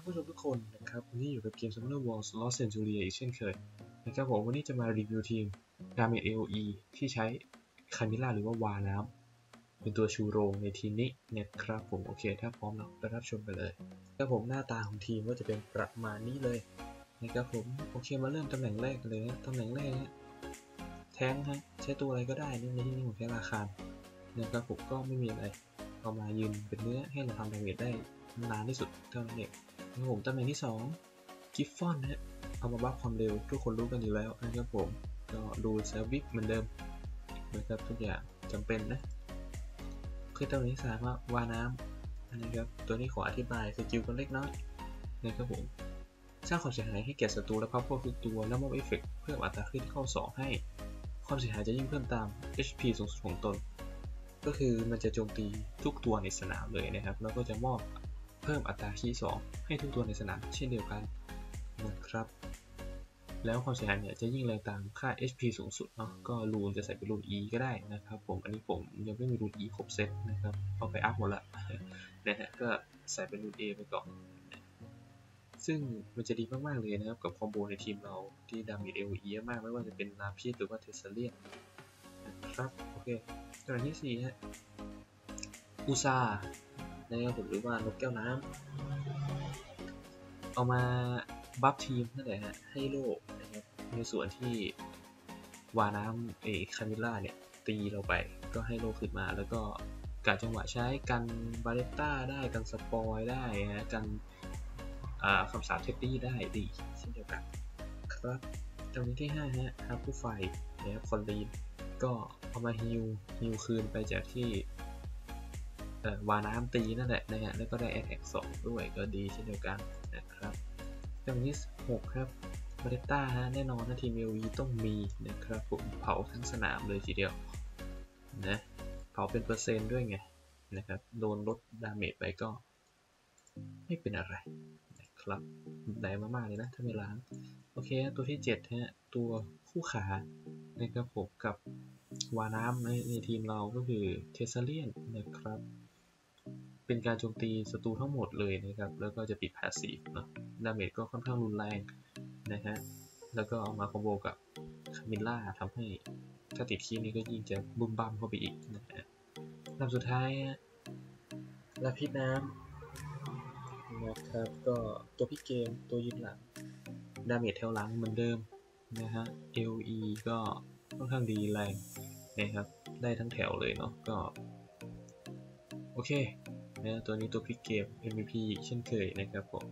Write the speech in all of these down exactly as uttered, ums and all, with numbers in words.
านผู้ชมทุกคนนะครับวันนี้อยู่กับเกม Summoner Wars Lost Centuria อีกเช่นเคยนะครับผมวันนี้จะมารีวิวทีม Damage เอ โอ อี ที่ใช้คามิล่าหรือว่าวาน้ำเป็นตัวชูโรงในทีมนี้นะครับผมโอเคถ้าพร้อมเราไปรับชมกันเลยครับผมหน้าตาของทีมก็จะเป็นประมาณนี้เลยนะครับผมโอเคมาเริ่มตำแหน่งแรกกันเลยนะตำแหน่งแรกนะแทงค์ฮะใช้ตัวอะไรก็ได้ในที่นี้ผมใช้ราคานะครับผมก็ไม่มีอะไรเอามายืนเป็นเนื้อให้เราทำดาเมจได้นานที่สุดเท่านั้นเองนะครับผมตำแหน่งที่สองกิฟฟอนนะเอามาบัฟความเร็วทุกคนรู้กันอยู่แล้วนะครับผมก็ดูเซลวิกเหมือนเดิมนะครับทุกอย่างจำเป็นนะคือตำแหน่งที่สามว่าวาน้ำนะครับตัวนี้ขออธิบายสกิลกันเล็กน้อยนะครับผมสร้างความเสียหายให้แก่ศัตรูและพับพวกทุกตัวแล้วมอบเอฟเฟกต์เพิ่มอัตราคริติคอลสองให้ความเสียหายจะยิ่งเพิ่มตาม เอช พี สูงสุดของตนก็คือมันจะโจมตีทุกตัวในสนามเลยนะครับแล้วก็จะมอบเพิ่มอัตราคีย์สองให้ทุกตัวในสนามเช่นเดียวกันนะครับแล้วความเสียหายเนี่ยจะยิ่งแรงตามค่า เอช พี สูงสุดเนาะก็รูนจะใส่เป็นรูน E ก็ได้นะครับผมอันนี้ผมยังไม่มีรูน E ครบเซตนะครับเอาไปอัพหมดละนะฮะก็ใส่เป็นรูน A ไปก่อนซึ่งมันจะดีมากๆเลยนะครับกับคอมโบในทีมเราที่ดาเมจ เอ โอ อี เยอะมากไม่ว่าจะเป็นลาพิสหรือว่าเทสเซเลียนนะครับโอเคตัวที่สี่ฮะอูซานะครับผมหรือว่านกแก้วน้ำเอามาบัฟทีมนั่นแหละฮะให้โล่นะครับในส่วนที่วาน้ำเอคามิล่าเนี่ยตีเราไปก็ให้โล่ขึ้นมาแล้วก็การจังหวะใช้กันบาเลต้าได้กันสปอยได้ฮะกันคำสาปเท็ดดี้ได้ดีเช่นเดียวกันครับตรงนี้ที่ห้าฮะฮับผู้ไฟนะครับคอนลีนก็เอามาฮิวฮิวคืนไปจากที่วาน้ำตีนั่นแหละนะฮะแล้วก็ได้แอทแทคสองด้วยก็ดีเช่นเดียวกันนะครับตรงนี้หกครับบาเลต้าฮะแน่นอนนะทีม เอ โอ อี ต้องมีนะครับผมเผาทั้งสนามเลยทีเดียวนะเผาเป็นเปอร์เซ็นต์ด้วยไงนะครับโดนลดดาเมจไปก็ไม่เป็นอะไรนะครับได้มากๆเลยนะถ้าไม่ล้างโอเคตัวที่เจ็ดฮะตัวคู่ขานะครับผมกับวาน้ำในในทีมเราก็คือเทสเลียนนะครับเป็นการโจมตีศัตรูทั้งหมดเลยนะครับแล้วก็จะปิดพาสซีฟเนาะดาเมจก็ค่อนข้างรุนแรงนะฮะแล้วก็เอามาคอมโบกับคามิล่าทำให้ถ้าติดคีย์นี้ก็ยิ่งจะบุ้มบ้ามเข้าไปอีกนะฮะลำสุดท้ายลาพิษน้ำนะครับก็ตัวพี่เกมตัวยืนหลังดาเมจแถวหลังเหมือนเดิมนะฮะ เอ โอ อี ก็ค่อนข้างดีแรงนะครับได้ทั้งแถวเลยเนาะก็โอเคนะตัวนี้ตัวพลิกเกม เอ็ม วี พี เช่นเคยนะครับผม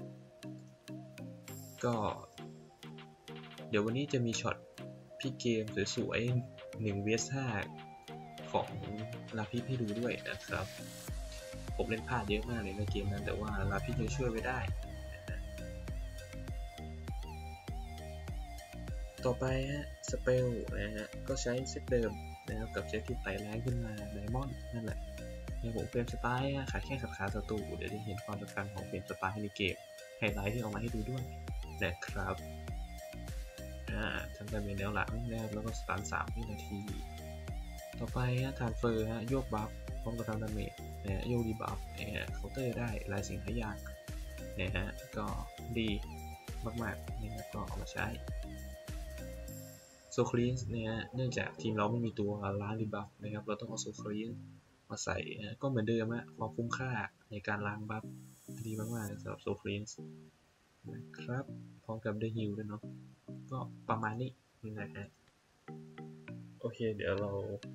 ก็เดี๋ยววันนี้จะมีช็อตพลิกเกมสวยๆหนึ่ง วี เอส ห้า ของลาพิษให้ดูด้วยนะครับผมเล่นพลาดเยอะมากเลยในเกมนั้นแต่ว่าลาพิษยังช่วยไว้ได้ต่อไปฮะสเปลนะฮะก็ใช้เซตเดิมนะครับกับเซตที่ไต่แรงขึ้นมาไดมอนด์นั่นแหละในผมเฟรมสไตล์ขาแข้งขัดขาศัตรูเดี๋ยวจะเห็นความสำคัญของเฟรมสไตล์ในเกมไฮไลท์ที่เอามาให้ดูด้วยนะครับอ่าทำการเป็นแนวหลังนะครับแล้วก็สตาร์ทสามวินาทีต่อไปฮะทรานสเฟอร์ฮะโยกบัฟพร้อมกับทำดาเมจนะโยกดีบัฟเนี่ยเคาน์เตอร์ได้หลายสิ่งหลายอย่างเนี่ยฮะก็ดีมากๆนะครับก็เอามาใช้โซคลีนเนี่ยเนื่องจากทีมเราไม่มีตัวล้างดีบัฟนะครับเราต้องเอาโซคลีนมาใส่ก็เหมือนเดิมอะความคุ้มค่าในการล้างบัฟดีมากๆสำหรับโซคลีนนะครับพร้อมกับได้ฮิลด้วยเนาะก็ประมาณนี้นะฮะโอเคเดี๋ยวเรา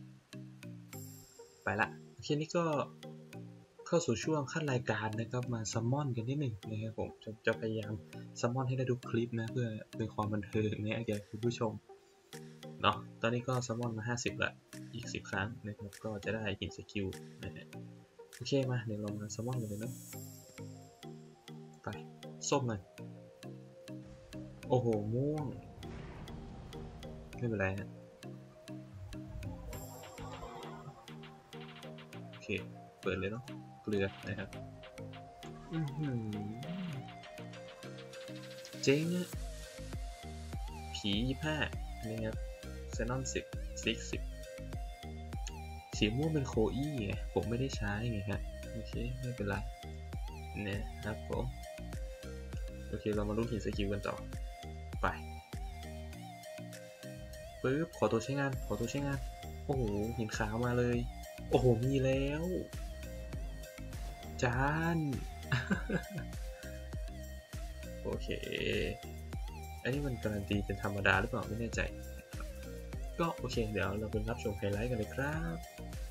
ไปละโอเคนี่ก็เข้าสู่ช่วงขั้นรายการนะครับมาซัมมอนกันนิดหนึ่งนะครับผมจะจะพยายามซัมมอนให้ได้ทุกคลิปนะเพื่อเป็นความบันเทิงนะแก่คุณผู้ชมเนาะตอนนี้ก็ซัมมอนมาห้าสิบละอีกสิบครั้งนะครับก็จะได้หินสกิลนะฮะโอเคมาเดี๋ยวเรามาซัมมอนกันเลยนะไปส้มเลยโอ้โหม่วงไม่เป็นไรฮะโอเคเปิดเลยเนาะเกลือนะครับอือหือเจ๊งอะผียี่ห้านะครับเซนอนสิบซิกสิบสีม่วงเป็นโคอี้ไงผมไม่ได้ใช้ไงฮะโอเคไม่เป็นไรนะครับผมโอเคเรามาลุ้นหินสกิลกันต่อไปปึ๊บขอตัวใช้งานขอตัวใช้งานโอ้โหหินขาวมาเลยโอ้โหมีแล้วจาน โอเคอันนี้มันการันตีเป็นธรรมดาหรือเปล่าไม่แน่ใจก็โอเคเดี๋ยวเราไปรับชมไฮไลท์กันเลยครับ